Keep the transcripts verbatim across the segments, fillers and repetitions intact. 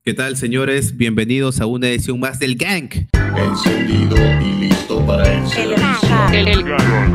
¿Qué tal, señores? Bienvenidos a una edición más del Gang. Encendido y listo para el servicio. El, el,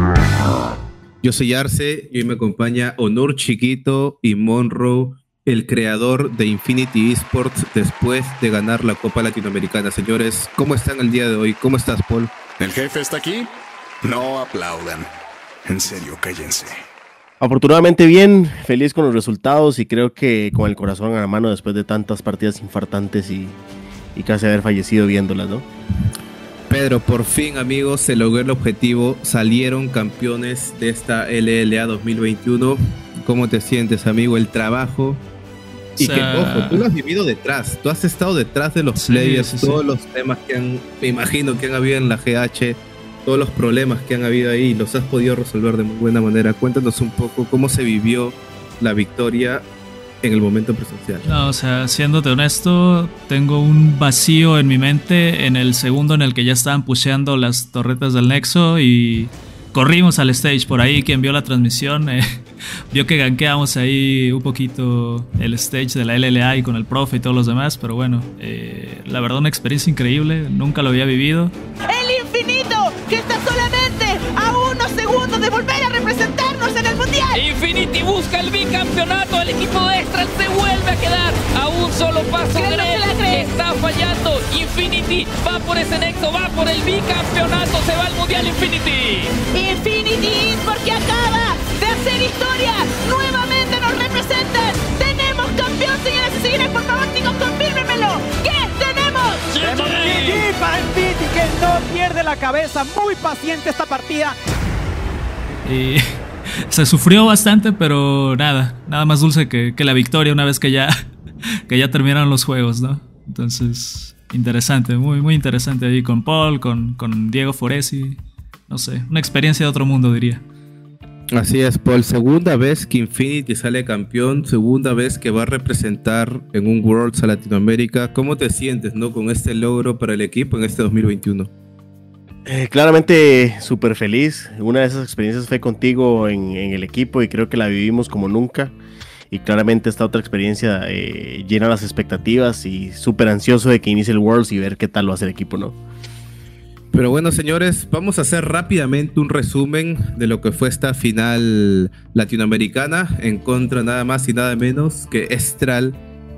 Yo soy Arce y hoy me acompaña Honor Chiquito y Monroe, el creador de Infinity Esports después de ganar la Copa Latinoamericana. Señores, ¿cómo están el día de hoy? ¿Cómo estás, Paul? ¿El jefe está aquí? No aplaudan. En serio, cállense. Afortunadamente bien, feliz con los resultados y creo que con el corazón a la mano después de tantas partidas infartantes y, y casi haber fallecido viéndolas, ¿no? Pedro, por fin, amigos, se logró el objetivo. Salieron campeones de esta L L A dos mil veintiuno. ¿Cómo te sientes, amigo? El trabajo. Y o sea... que, ojo, tú lo has vivido detrás. Tú has estado detrás de los sí, players, sí, todos sí. los temas que han, me imagino, que han habido en la G H, todos los problemas que han habido ahí, los has podido resolver de muy buena manera. Cuéntanos un poco cómo se vivió la victoria en el momento presencial. No, o sea, siéndote honesto, tengo un vacío en mi mente en el segundo en el que ya estaban pusheando las torretas del Nexo y corrimos al stage. Por ahí quien vio la transmisión eh, vio que gankeamos ahí un poquito el stage de la L L A y con el profe y todos los demás, pero bueno, eh, la verdad una experiencia increíble, nunca lo había vivido. ¡El infinito! Que está solamente a unos segundos de volver a representarnos en el mundial. Infinity busca el bicampeonato. El equipo de Extra se vuelve a quedar a un solo paso. Grell está fallando. Infinity va por ese nexo, va por el bicampeonato. Se va al mundial Infinity. Infinity porque acaba de hacer historia. Nuevamente nos representan. Tenemos campeón, señoras y señores. Por favor, chicos, confírmenmelo. ¿Qué tenemos? Tenemos G G para Infinity, que no pierde la cabeza. Muy paciente esta partida. Y se sufrió bastante, pero nada, nada más dulce que, que la victoria una vez que ya, que ya terminaron los juegos, ¿no? Entonces, interesante, muy, muy interesante ahí con Paul, con, con Diego Foresi. No sé, una experiencia de otro mundo, diría. Así es, Paul. Segunda vez que Infinity sale campeón, segunda vez que va a representar en un Worlds a Latinoamérica. ¿Cómo te sientes, no, con este logro para el equipo en este dos mil veintiuno? Eh, claramente súper feliz. Una de esas experiencias fue contigo en, en el equipo y creo que la vivimos como nunca. Y claramente esta otra experiencia eh, llena las expectativas y súper ansioso de que inicie el Worlds y ver qué tal lo hace el equipo, ¿no? Pero bueno, señores, vamos a hacer rápidamente un resumen de lo que fue esta final latinoamericana en contra nada más y nada menos que Estral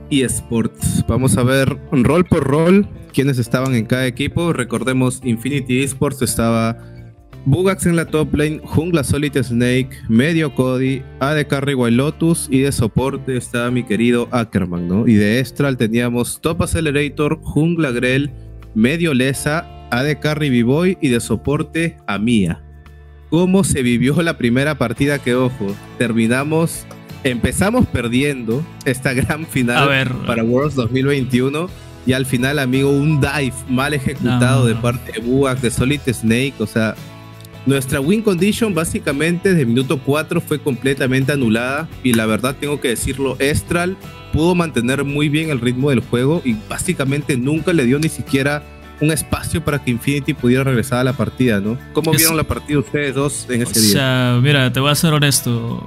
Esports. Vamos a ver rol por rol quiénes estaban en cada equipo. Recordemos, Infinity Esports estaba Bugax en la top lane, jungla Solid Snake, medio Cody, A D Carry Wild Lotus y de soporte estaba mi querido Ackerman, ¿no? Y de Estral teníamos top Accelerator, jungla Grell, medio Lesa, A D Carry B-Boy y de soporte a Mia. ¿Cómo se vivió la primera partida? Que ojo, terminamos, empezamos perdiendo esta gran final ver, para Worlds dos mil veintiuno y al final, amigo, un dive mal ejecutado no, de parte de Bugax, de Solid Snake. O sea, nuestra win condition básicamente de minuto cuatro fue completamente anulada y la verdad tengo que decirlo, Estral pudo mantener muy bien el ritmo del juego y básicamente nunca le dio ni siquiera un espacio para que Infinity pudiera regresar a la partida, ¿no? ¿Cómo es, vieron la partida ustedes dos en ese día? O sea, mira, te voy a ser honesto.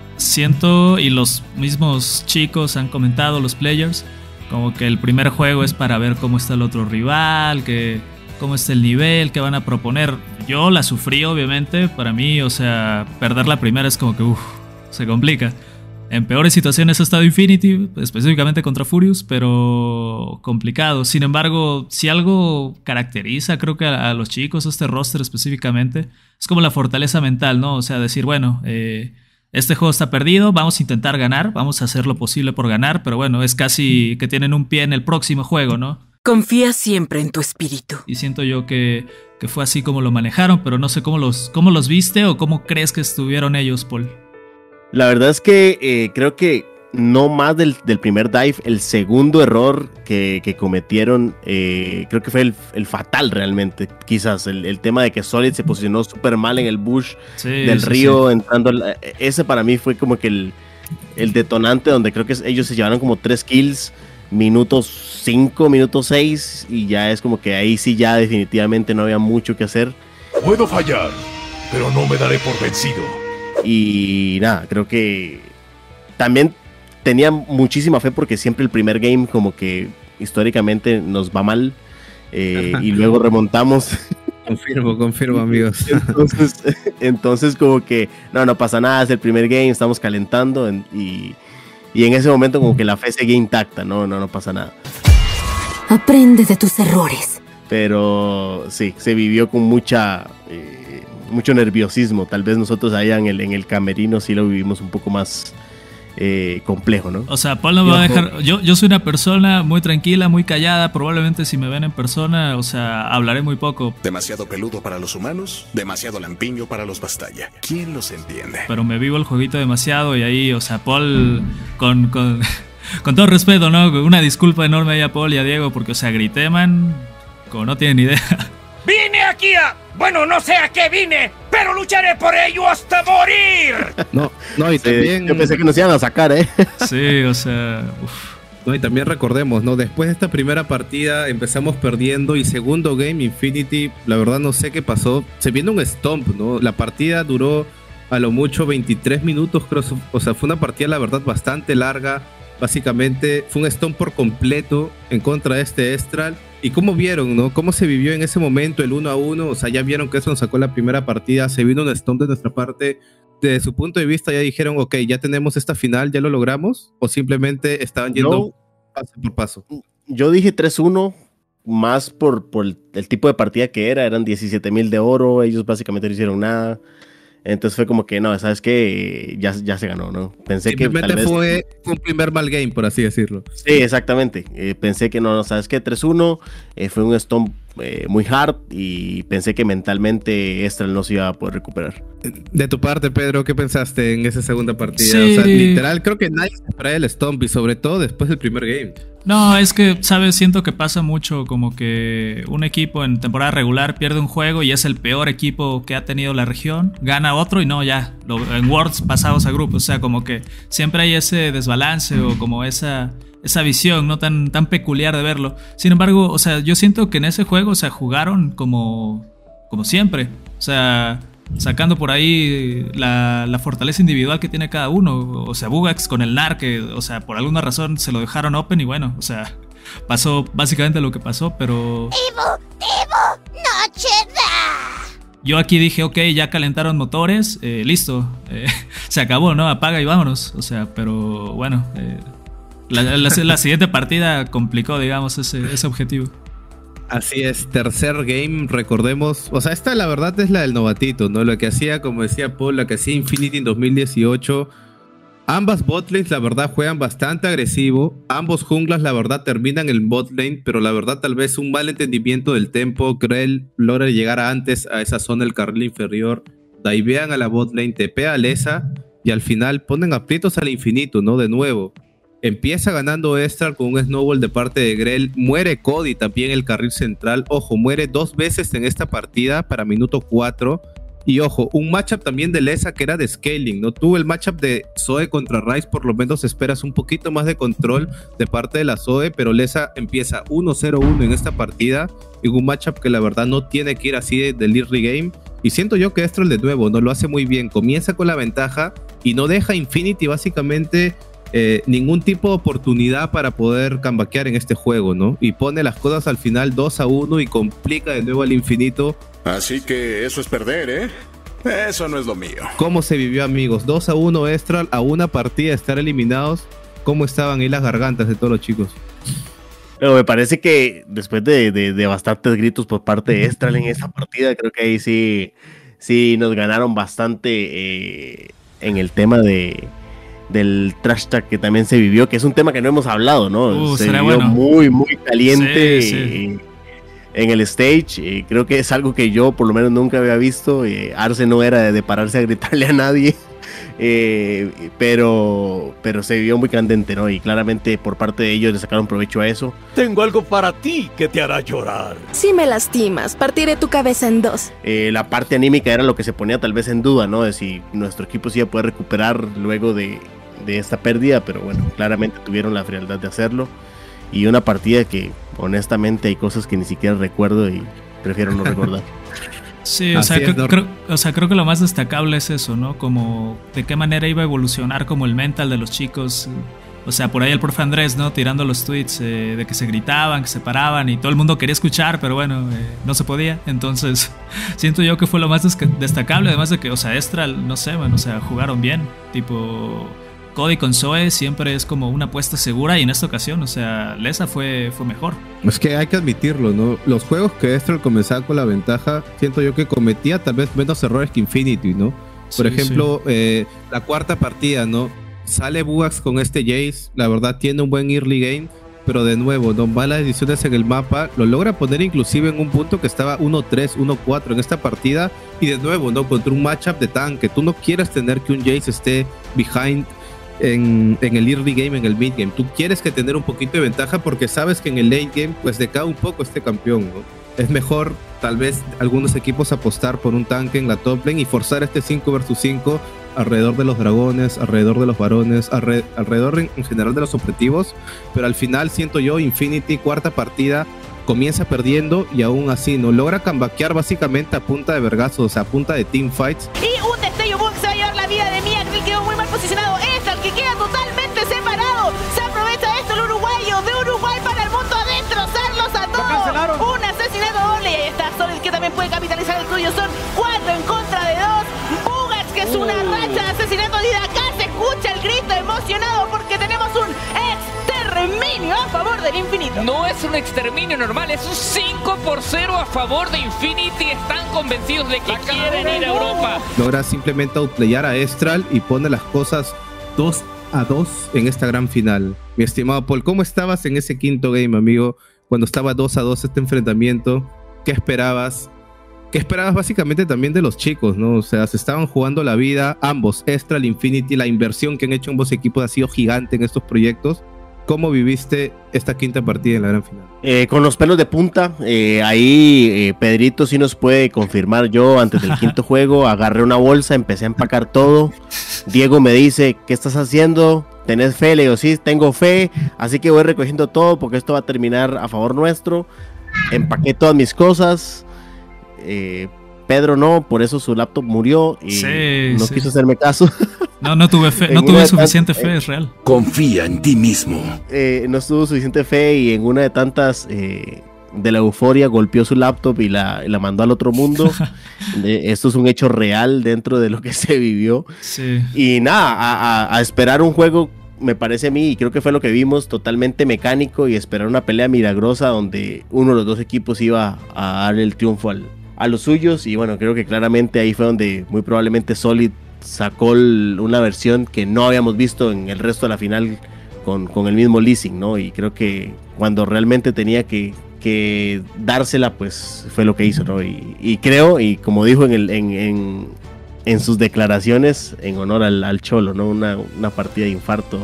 Siento, y los mismos chicos han comentado, los players, como que el primer juego es para ver cómo está el otro rival, que cómo está el nivel, qué van a proponer. Yo la sufrí, obviamente. Para mí, o sea, perder la primera es como que, uff, se complica. En peores situaciones ha estado Infinity, específicamente contra Furious, pero complicado. Sin embargo, si algo caracteriza, creo que a, a los chicos, a este roster específicamente, es como la fortaleza mental, ¿no? O sea, decir, bueno, eh, este juego está perdido, vamos a intentar ganar, vamos a hacer lo posible por ganar, pero bueno, es casi que tienen un pie en el próximo juego, ¿no? Confía siempre en tu espíritu. Y siento yo que, que fue así como lo manejaron, pero no sé cómo los, cómo los viste o cómo crees que estuvieron ellos, Paul. La verdad es que eh, creo que no más del, del primer dive, el segundo error que, que cometieron, eh, creo que fue el, el fatal realmente. Quizás el, el tema de que Solid se posicionó súper mal en el bush sí, del sí, río, sí. entrando. La, ese para mí fue como que el, el detonante donde creo que ellos se llevaron como tres kills, minutos cinco, minutos seis, y ya es como que ahí sí ya definitivamente no había mucho que hacer. Puedo fallar, pero no me daré por vencido. Y nada, creo que también tenía muchísima fe porque siempre el primer game como que históricamente nos va mal eh, y luego remontamos. Confirmo, confirmo, amigos. Entonces, entonces como que no, no pasa nada, es el primer game, estamos calentando en, y, y en ese momento como que la fe seguía intacta, no, no, no pasa nada. Aprende de tus errores. Pero sí, se vivió con mucha eh, mucho nerviosismo. Tal vez nosotros allá en el, en el camerino sí lo vivimos un poco más eh, complejo, ¿no? O sea, Paul no me va a dejar. Yo, yo soy una persona muy tranquila, muy callada. Probablemente si me ven en persona, o sea, hablaré muy poco. Demasiado peludo para los humanos, demasiado lampiño para los Bastalla. ¿Quién los entiende? Pero me vivo el jueguito demasiado y ahí, o sea, Paul, con, con, con todo respeto, ¿no? Una disculpa enorme ahí a Paul y a Diego porque, o sea, grité, man, como no tienen idea. ¡Vine aquí a... Bueno, no sé a qué vine, pero lucharé por ello hasta morir! No, no, y sí, también... Yo pensé que nos iban a sacar, ¿eh? Sí, o sea... Uf. No, y también recordemos, ¿no? Después de esta primera partida empezamos perdiendo y segundo game, Infinity, la verdad no sé qué pasó. Se viene un stomp, ¿no? La partida duró a lo mucho veintitrés minutos, creo. O sea, fue una partida, la verdad, bastante larga. Básicamente fue un stomp por completo en contra de este Estral. ¿Y cómo vieron, no? ¿Cómo se vivió en ese momento el uno a uno? O sea, ya vieron que eso nos sacó la primera partida. Se vino un stomp de nuestra parte. Desde su punto de vista ya dijeron, ok, ya tenemos esta final, ya lo logramos. ¿O simplemente estaban yendo no, paso por paso? Yo dije tres uno, más por, por el tipo de partida que era. Eran diecisiete mil de oro. Ellos básicamente no hicieron nada. Entonces fue como que, no, ¿sabes qué? Ya, ya se ganó, ¿no? Pensé Simplemente que tal vez... fue un primer mal game, por así decirlo. Sí, exactamente. Eh, pensé que no, ¿sabes qué? tres uno, eh, fue un stomp eh, muy hard y pensé que mentalmente Estral no se iba a poder recuperar. De tu parte, Pedro, ¿qué pensaste en esa segunda partida? Sí. O sea, literal, creo que nadie se esperaba el stomp y sobre todo después del primer game. No, es que, ¿sabes? Siento que pasa mucho como que un equipo en temporada regular pierde un juego y es el peor equipo que ha tenido la región, gana otro y no, ya, lo, en Worlds pasados a grupos, o sea, como que siempre hay ese desbalance o como esa, esa visión, ¿no? Tan, tan peculiar de verlo. Sin embargo, o sea, yo siento que en ese juego, o sea, jugaron como, como siempre, o sea... sacando por ahí la, la fortaleza individual que tiene cada uno. O sea, Bugax con el N A R, que, o sea, por alguna razón se lo dejaron open y bueno, o sea, pasó básicamente lo que pasó, pero... ¡Tibu! ¡Tibu! ¡Noche da! Yo aquí dije, ok, ya calentaron motores, eh, listo, eh, se acabó, ¿no? Apaga y vámonos, o sea, pero bueno, eh, la, la, la siguiente partida complicó, digamos, ese, ese objetivo. Así es, tercer game, recordemos, o sea, esta la verdad es la del novatito, ¿no? Lo que hacía, como decía Paul, la que hacía Infinity en dos mil dieciocho. Ambas botlanes, la verdad, juegan bastante agresivo. Ambos junglas, la verdad, terminan el botlane, pero la verdad, tal vez un mal entendimiento del tempo. Grell logra llegar antes a esa zona del carril inferior, divean a la botlane, tepea a Lesa y al final ponen aprietos al infinito, ¿no? De nuevo. Empieza ganando Estral con un snowball de parte de Grell. Muere Cody también en el carril central. Ojo, muere dos veces en esta partida para minuto cuatro. Y ojo, un matchup también de Lesa que era de scaling, ¿no? Tuvo el matchup de Zoe contra Ryze, por lo menos esperas un poquito más de control de parte de la Zoe, pero Lesa empieza uno cero uno en esta partida. Y un matchup que la verdad no tiene que ir así de, de early game. Y siento yo que Estral de nuevo no lo hace muy bien. Comienza con la ventaja y no deja a Infinity básicamente... Eh, ningún tipo de oportunidad para poder comebackear en este juego, ¿no? Y pone las cosas al final dos a uno y complica de nuevo al infinito. Así que eso es perder, ¿eh? Eso no es lo mío. ¿Cómo se vivió, amigos? dos a uno Estral a una partida de estar eliminados. ¿Cómo estaban ahí las gargantas de todos los chicos? Pero me parece que después de, de, de bastantes gritos por parte de Estral en esa partida, creo que ahí sí, sí nos ganaron bastante eh, en el tema de... del trash talk que también se vivió, que es un tema que no hemos hablado, ¿no? Uh, se vivió bueno. muy, muy caliente sí, sí. Eh, en el stage. Eh, creo que es algo que yo por lo menos nunca había visto. Eh, Arce no era de, de pararse a gritarle a nadie, eh, pero, pero se vivió muy candente, ¿no? Y claramente por parte de ellos le sacaron provecho a eso. Tengo algo para ti que te hará llorar. Si me lastimas, partiré tu cabeza en dos. Eh, la parte anímica era lo que se ponía tal vez en duda, ¿no? De si nuestro equipo se iba a poder recuperar luego de, de esta pérdida, pero bueno, claramente tuvieron la frialdad de hacerlo. Y una partida que honestamente hay cosas que ni siquiera recuerdo y prefiero no recordar. Sí, o sea, es, creo, ¿no? creo, o sea, creo que lo más destacable es eso, ¿no? Como de qué manera iba a evolucionar como el mental de los chicos O sea, por ahí el profe Andrés, ¿no? Tirando los tweets eh, de que se gritaban, que se paraban y todo el mundo quería escuchar, pero bueno, eh, no se podía. Entonces, siento yo que fue lo más destacable. Además de que, o sea, Estral, no sé, bueno, o sea, jugaron bien. Tipo, Cody con Zoe siempre es como una apuesta segura y en esta ocasión, o sea, Lesa fue, fue mejor. Es que hay que admitirlo, ¿no? Los juegos que Estral comenzaba con la ventaja, siento yo que cometía tal vez menos errores que Infinity, ¿no? Por sí, ejemplo, sí. Eh, la cuarta partida, ¿no? Sale Bugax con este Jace, la verdad tiene un buen early game, pero de nuevo, no malas decisiones en el mapa, lo logra poner inclusive en un punto que estaba uno tres, uno cuatro en esta partida, y de nuevo, ¿no? Contra un matchup de tanque, tú no quieres tener que un Jace esté behind en, en el early game, en el mid game, tú quieres que tener un poquito de ventaja porque sabes que en el late game, pues decae un poco este campeón, ¿no? Es mejor, tal vez, algunos equipos apostar por un tanque en la top lane y forzar este cinco versus cinco alrededor de los dragones, alrededor de los varones, alre alrededor en, en general de los objetivos, pero al final siento yo Infinity, cuarta partida, comienza perdiendo y aún así no logra comebackear básicamente a punta de vergazos, a punta de teamfights. Y un destello Bugax se va a llevar la vida de Mia, que quedó muy mal posicionado. Es el que queda totalmente separado. Se aprovecha de esto el uruguayo, de Uruguay para el mundo a destrozarlos a todos. Un asesinato doble y ahí está Solid, que también puede capitalizar el tuyo. Son cuatro en contra de dos. Bugax, que es una racha de asesinatos, y de acá se escucha el grito emocionado porque tenemos un exterminio a favor del Infinito. No es un exterminio normal, es un cinco por cero a favor de Infinity. Están convencidos de que la quieren ir a Europa. Logra simplemente outplayar a Estral y pone las cosas dos a dos en esta gran final. Mi estimado Paul, ¿cómo estabas en ese quinto game, amigo? Cuando estaba dos a dos este enfrentamiento, ¿qué esperabas? ¿Qué esperabas básicamente también de los chicos, ¿no? O sea, se estaban jugando la vida, ambos, Estral, Infinity, la inversión que han hecho ambos equipos ha sido gigante en estos proyectos. ¿Cómo viviste esta quinta partida en la gran final? Eh, con los pelos de punta, eh, ahí eh, Pedrito sí nos puede confirmar. Yo antes del quinto juego agarré una bolsa, empecé a empacar todo. Diego me dice, ¿qué estás haciendo? ¿Tenés fe? Le digo, sí, tengo fe, así que voy recogiendo todo porque esto va a terminar a favor nuestro. Empaqué todas mis cosas. Eh, Pedro no, por eso su laptop murió y sí, no sí. quiso hacerme caso. No, no tuve fe, no tuve suficiente fe, eh, es real. Confía en ti mismo. Eh, no tuvo suficiente fe y en una de tantas eh, de la euforia golpeó su laptop y la, la mandó al otro mundo. de, esto es un hecho real dentro de lo que se vivió. Sí. Y nada, a, a, a esperar un juego, me parece a mí, y creo que fue lo que vimos, totalmente mecánico, y esperar una pelea milagrosa donde uno de los dos equipos iba a dar el triunfo al, a los suyos. Y bueno, creo que claramente ahí fue donde muy probablemente Solid sacó el, una versión que no habíamos visto en el resto de la final con, con el mismo Lee Sin, ¿no? Y creo que cuando realmente tenía que, que dársela, pues fue lo que hizo, ¿no? Y, y creo, y como dijo en, el, en, en, en sus declaraciones, en honor al, al Cholo, ¿no? Una, una partida de infarto.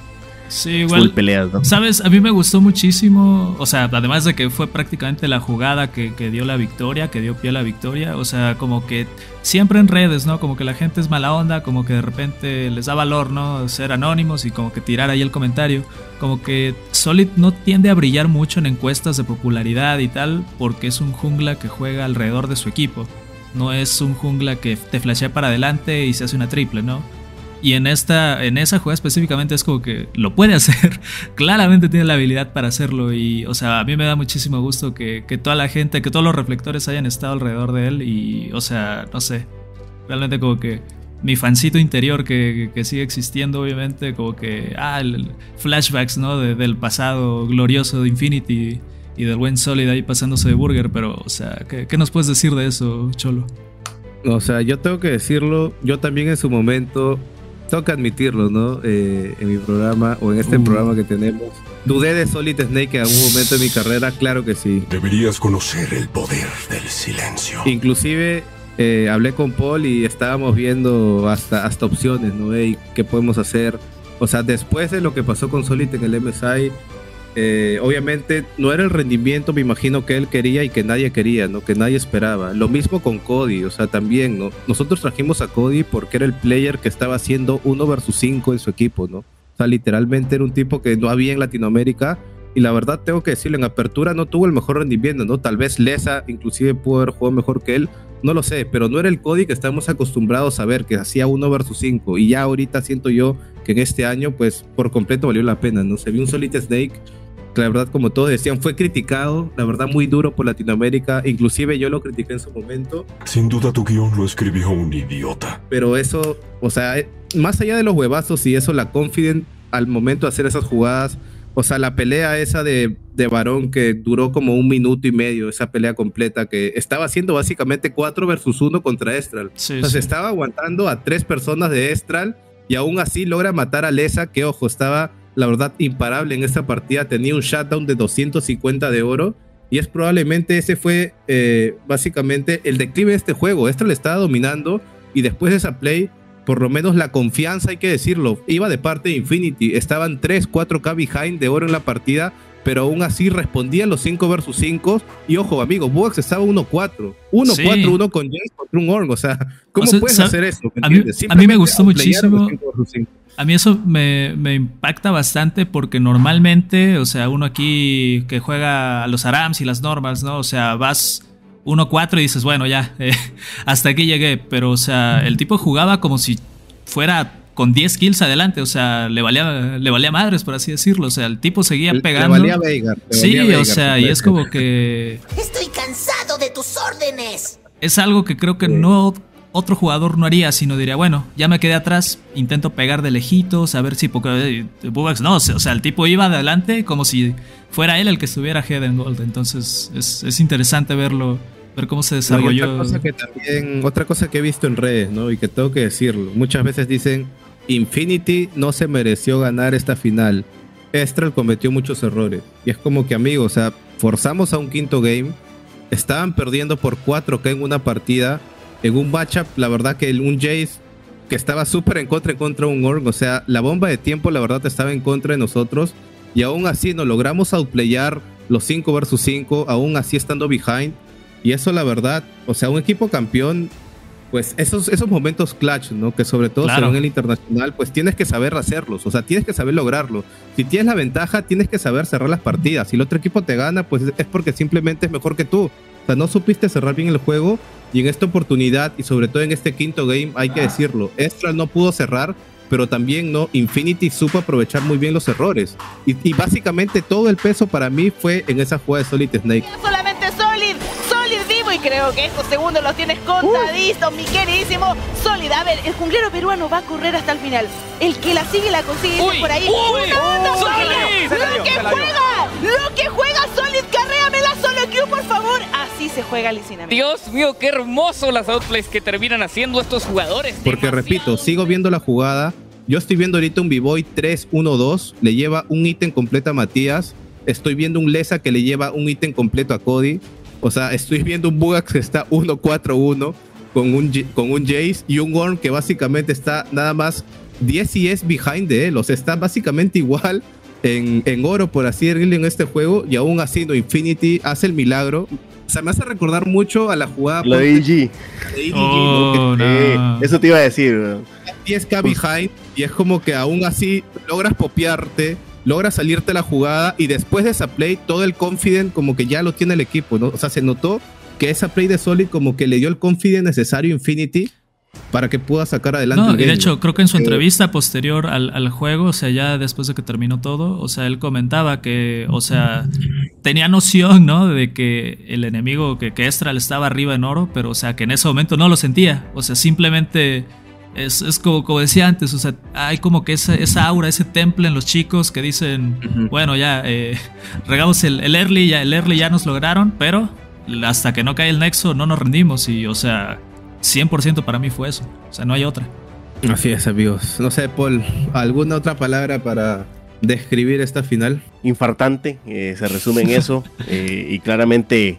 Sí, igual, peleas, ¿no? Sabes, a mí me gustó muchísimo, o sea, además de que fue prácticamente la jugada que, que dio la victoria, que dio pie a la victoria, o sea, como que siempre en redes, ¿no? Como que la gente es mala onda, como que de repente les da valor, ¿no? Ser anónimos y como que tirar ahí el comentario, como que Solid no tiende a brillar mucho en encuestas de popularidad y tal, porque es un jungla que juega alrededor de su equipo, no es un jungla que te flashea para adelante y se hace una triple, ¿no? Y en esta en esa jugada específicamente es como que lo puede hacer. Claramente tiene la habilidad para hacerlo. Y, o sea, a mí me da muchísimo gusto que, que toda la gente, que todos los reflectores hayan estado alrededor de él. Y, o sea, no sé. Realmente como que mi fancito interior que, que sigue existiendo, obviamente, como que, ah, el, el flashbacks, ¿no? De, del pasado glorioso de Infinity y del buen Solid ahí pasándose de burger. Pero, o sea, ¿qué, qué nos puedes decir de eso, Cholo? O sea, yo tengo que decirlo, yo también en su momento... Tengo que admitirlo, ¿no? Eh, en mi programa o en este uh. programa que tenemos. ¿Dudé de Solid Snake en algún momento de mi carrera? Claro que sí. Deberías conocer el poder del silencio. Inclusive eh, hablé con Paul y estábamos viendo hasta, hasta opciones, ¿no? Hey, ¿qué podemos hacer? O sea, después de lo que pasó con Solid en el M S I, eh, obviamente no era el rendimiento, me imagino, que él quería y que nadie quería, ¿no? Que nadie esperaba. Lo mismo con Cody, o sea, también, ¿no? Nosotros trajimos a Cody porque era el player que estaba haciendo uno versus cinco en su equipo, ¿no? O sea, literalmente era un tipo que no había en Latinoamérica, y la verdad tengo que decirlo, en apertura no tuvo el mejor rendimiento, ¿no? Tal vez Lesa inclusive pudo haber jugado mejor que él, no lo sé, pero no era el Cody que estamos acostumbrados a ver, que hacía uno versus cinco, y ya ahorita siento yo que en este año, pues, por completo valió la pena, ¿no? Se vio un Solid Snake que la verdad, como todos decían, fue criticado, la verdad, muy duro por Latinoamérica, inclusive yo lo critiqué en su momento. Sin duda tu guión lo escribió un idiota. Pero eso, o sea, más allá de los huevazos y eso, la Confident al momento de hacer esas jugadas, o sea, la pelea esa de, de Barón que duró como un minuto y medio, esa pelea completa que estaba haciendo básicamente cuatro versus uno contra Estral. Sí, o sea, sí. se estaba aguantando a tres personas de Estral y aún así logra matar a Lesa, que ojo, estaba la verdad imparable en esta partida, tenía un shutdown de doscientos cincuenta de oro y es probablemente ese fue eh, básicamente el declive de este juego. Estral estaba dominando y después de esa play, por lo menos la confianza, hay que decirlo, iba de parte de Infinity, estaban tres, cuatro K behind de oro en la partida, pero aún así respondían los cinco versus cinco y ojo amigo, Buax estaba uno cuatro, uno cuatro, uno con Jace contra un Ornn, o sea, ¿cómo o sea, puedes hacer eso? A mí, a mí me gustó muchísimo. A mí eso me, me impacta bastante porque normalmente, o sea, uno aquí que juega a los Arams y las normals, ¿no? O sea, vas uno cuatro y dices, bueno, ya, eh, hasta aquí llegué. Pero, o sea, el tipo jugaba como si fuera con diez kills adelante, o sea, le valía, le valía madres, por así decirlo. O sea, el tipo seguía le, pegando. Le valía Veigar. Le sí, valía Veigar, o sea, y es como que... Estoy cansado de tus órdenes. Es algo que creo que sí. no... otro jugador no haría, sino diría, bueno, ya me quedé atrás, intento pegar de lejitos, a ver si... Porque Bubax no, o sea, el tipo iba adelante como si fuera él el que estuviera head and gold. Entonces es, es interesante verlo, ver cómo se desarrolló. No, otra cosa que también, otra cosa que he visto en redes, ¿no? Y que tengo que decirlo, muchas veces dicen, Infinity no se mereció ganar esta final. Estral cometió muchos errores. Y es como que, amigo, o sea, forzamos a un quinto game, estaban perdiendo por cuatro K en una partida. En un matchup, la verdad que un Jace que estaba súper en contra en contra de un Ornn, o sea, la bomba de tiempo la verdad estaba en contra de nosotros y aún así nos logramos outplayar los cinco versus cinco, aún así estando behind, y eso la verdad, o sea, un equipo campeón, pues esos, esos momentos clutch, ¿no? Que sobre todo claro. se ven en el internacional, pues tienes que saber hacerlos, o sea, tienes que saber lograrlo. Si tienes la ventaja, tienes que saber cerrar las partidas. Si el otro equipo te gana, pues es porque simplemente es mejor que tú. O sea, no supiste cerrar bien el juego. Y en esta oportunidad, y sobre todo en este quinto game, hay que decirlo, Estral no pudo cerrar, pero también no, Infinity supo aprovechar muy bien los errores. Y, y básicamente todo el peso para mí fue en esa jugada de Solid Snake. Solamente Solid, Solid vivo, y creo que estos segundos los tienes contaditos, uh. mi queridísimo Solid. A ver, el junglero peruano va a correr hasta el final. El que la sigue la consigue uy, por ahí. Uy, ¡Una onda, Solid! ¡Lo que juega! ¡Lo que juega Solid! ¡Carréamela solo Q, por favor! Así se juega Lee Sin. Dios mío, qué hermoso las outplays que terminan haciendo estos jugadores. Porque demasiado. Repito, sigo viendo la jugada. Yo estoy viendo ahorita un B-Boy tres uno dos. Le lleva un ítem completo a Matías. Estoy viendo un Lesa que le lleva un ítem completo a Cody. O sea, estoy viendo un Bugax que está uno cuatro uno con un, con un Jace y un Ornn que básicamente está nada más diez y es behind de él. O sea, está básicamente igual en, en oro, por así decirlo, en este juego. Y aún así, no, Infinity hace el milagro. O sea, me hace recordar mucho a la jugada... La de E G. De E G, oh, ¿no? Que, no. Eh, eso te iba a decir, bro. diez K behind, y es como que aún así logras popearte, logras salirte la jugada, y después de esa play, todo el confident como que ya lo tiene el equipo, ¿no? O sea, se notó que esa play de Solid como que le dio el confident necesario a Infinity para que pueda sacar adelante no, el y de game. hecho, creo que en su entrevista posterior al, al juego, o sea, ya después de que terminó todo, o sea, él comentaba que, o sea, tenía noción, ¿no? De que el enemigo, que, que Estral estaba arriba en oro, pero, o sea, que en ese momento no lo sentía. O sea, simplemente es, es como, como decía antes, o sea, hay como que esa, esa aura, ese temple en los chicos que dicen, uh-huh. bueno, ya, eh, regamos el, el early, ya, el early ya nos lograron, pero hasta que no cae el nexo no nos rendimos y, o sea... cien por ciento para mí fue eso, o sea, no hay otra. Así es, amigos. No sé, Paul, ¿alguna otra palabra para describir esta final? Infartante, eh, se resume en eso, eh, y claramente,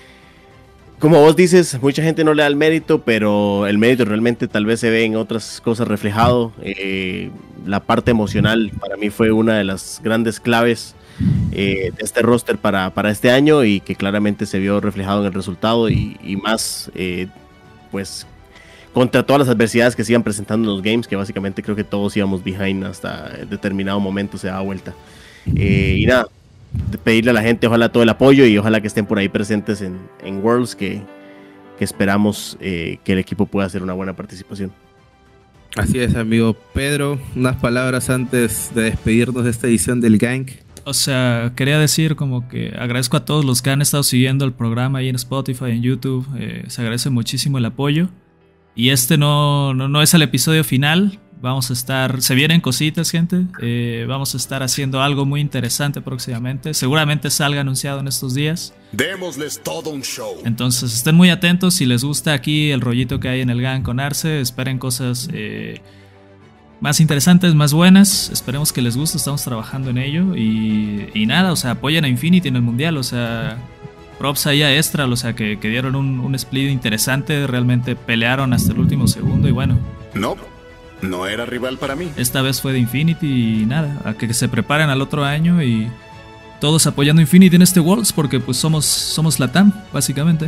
como vos dices, mucha gente no le da el mérito, pero el mérito realmente tal vez se ve en otras cosas reflejado. Eh, la parte emocional para mí fue una de las grandes claves eh, de este roster para, para este año y que claramente se vio reflejado en el resultado y, y más... Eh, pues contra todas las adversidades que se iban presentando en los games, que básicamente creo que todos íbamos behind hasta determinado momento se da vuelta. Eh, y nada, pedirle a la gente ojalá todo el apoyo y ojalá que estén por ahí presentes en, en Worlds, que, que esperamos eh, que el equipo pueda hacer una buena participación. Así es, amigo. Pedro, unas palabras antes de despedirnos de esta edición del Gank. O sea, quería decir como que agradezco a todos los que han estado siguiendo el programa ahí en Spotify, en YouTube. Eh, se agradece muchísimo el apoyo. Y este no, no, no es el episodio final. Vamos a estar, se vienen cositas, gente. Eh, vamos a estar haciendo algo muy interesante próximamente. Seguramente salga anunciado en estos días. Démosles todo un show. Entonces estén muy atentos. Si les gusta aquí el rollito que hay en el Gank con Arce, esperen cosas eh, más interesantes, más buenas. Esperemos que les guste. Estamos trabajando en ello. Y, y nada, o sea, apoyen a Infinity en el mundial. O sea, props ahí a Estral, o sea, que, que dieron un, un split interesante. Realmente pelearon hasta el último segundo. Y bueno, no. No era rival para mí. Esta vez fue de Infinity y nada, a que se preparen al otro año y todos apoyando Infinity en este Worlds porque pues somos, somos la T A M, básicamente.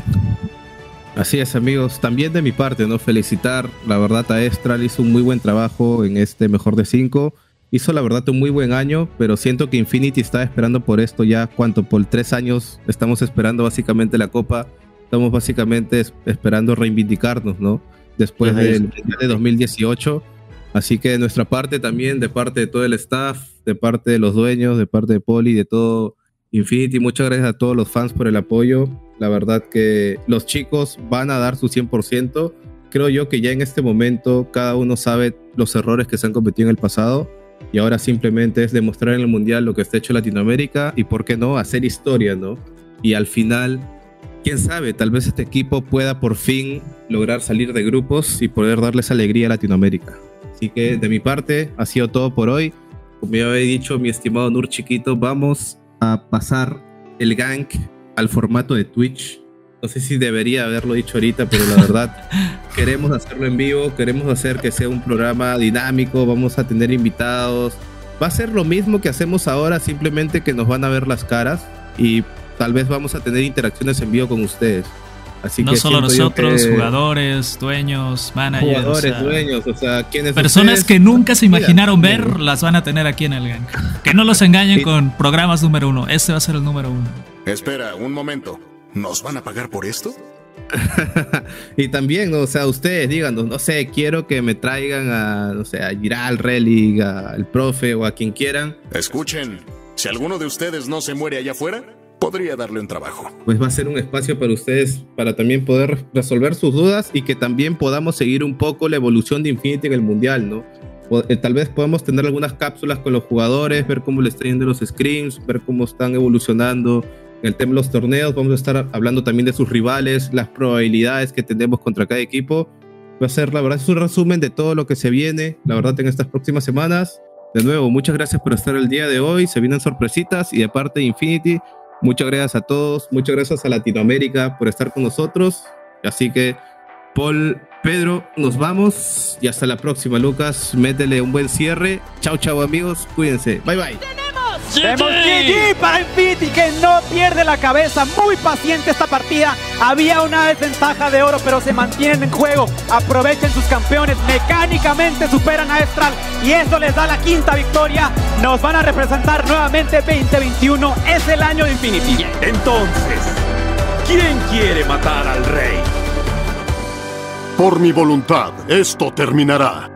Así es, amigos. También de mi parte, ¿no? Felicitar, la verdad, a Estral. Hizo un muy buen trabajo en este mejor de cinco. Hizo, la verdad, un muy buen año, pero siento que Infinity está esperando por esto ya, ¿cuánto? Por tres años estamos esperando básicamente la Copa. Estamos básicamente esperando reivindicarnos, ¿no? Después del de dos mil dieciocho. Así que de nuestra parte también, de parte de todo el staff, de parte de los dueños, de parte de Poli, de todo Infinity, muchas gracias a todos los fans por el apoyo. La verdad que los chicos van a dar su cien por ciento. Creo yo que ya en este momento cada uno sabe los errores que se han cometido en el pasado y ahora simplemente es demostrar en el Mundial lo que está hecho en Latinoamérica y por qué no, hacer historia, ¿no? Y al final, quién sabe, tal vez este equipo pueda por fin lograr salir de grupos y poder darles alegría a Latinoamérica. Así que de mi parte ha sido todo por hoy. Como ya había dicho mi estimado Nur Chiquito, vamos a pasar el Gank al formato de Twitch. No sé si debería haberlo dicho ahorita, pero la verdad queremos hacerlo en vivo, queremos hacer que sea un programa dinámico, vamos a tener invitados. Va a ser lo mismo que hacemos ahora, simplemente que nos van a ver las caras y tal vez vamos a tener interacciones en vivo con ustedes. Así no que solo nosotros, que... jugadores, dueños, managers. Jugadores, o sea, dueños, o sea, quienes personas ustedes... que nunca se imaginaron Mira, ver, las van a tener aquí en el Gank. Que no los engañen con programas número uno. Este va a ser el número uno. Espera, un momento. ¿Nos van a pagar por esto? Y también, o sea, ustedes díganos, no sé, quiero que me traigan a, no sé, a Giral, Relic, al profe o a quien quieran. Escuchen, si alguno de ustedes no se muere allá afuera, podría darle un trabajo. Pues va a ser un espacio para ustedes, para también poder resolver sus dudas y que también podamos seguir un poco la evolución de Infinity en el Mundial, ¿no? O, eh, tal vez podamos tener algunas cápsulas con los jugadores, ver cómo les están yendo los scrims, ver cómo están evolucionando en el tema de los torneos. Vamos a estar hablando también de sus rivales, las probabilidades que tenemos contra cada equipo. Va a ser, la verdad, es un resumen de todo lo que se viene, la verdad, en estas próximas semanas. De nuevo, muchas gracias por estar el día de hoy. Se vienen sorpresitas y de parte de Infinity, muchas gracias a todos, muchas gracias a Latinoamérica por estar con nosotros. Así que, Paul, Pedro, nos vamos y hasta la próxima. Lucas, métele un buen cierre. Chao, chao, amigos, cuídense. Bye, bye. Tenemos G G para Infinity, que no pierde la cabeza, muy paciente esta partida. Había una desventaja de oro, pero se mantienen en juego. Aprovechen sus campeones, mecánicamente superan a Estral y eso les da la quinta victoria. Nos van a representar nuevamente veinte veintiuno, es el año de Infinity. Entonces, ¿quién quiere matar al rey? Por mi voluntad, esto terminará.